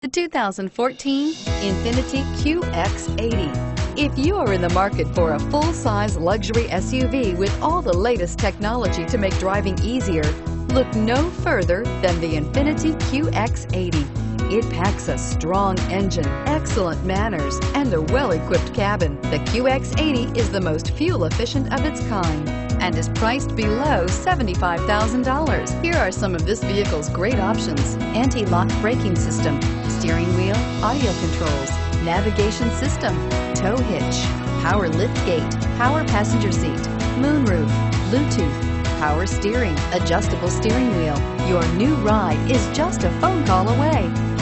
The 2014 Infiniti QX80. If you are in the market for a full-size luxury SUV with all the latest technology to make driving easier, look no further than the Infiniti QX80. It packs a strong engine, excellent manners, and a well-equipped cabin. The QX80 is the most fuel-efficient of its kind and is priced below $75,000. Here are some of this vehicle's great options: anti-lock braking system, steering wheel audio controls, navigation system, tow hitch, power liftgate, power passenger seat, moonroof, Bluetooth, power steering, adjustable steering wheel. Your new ride is just a phone call away.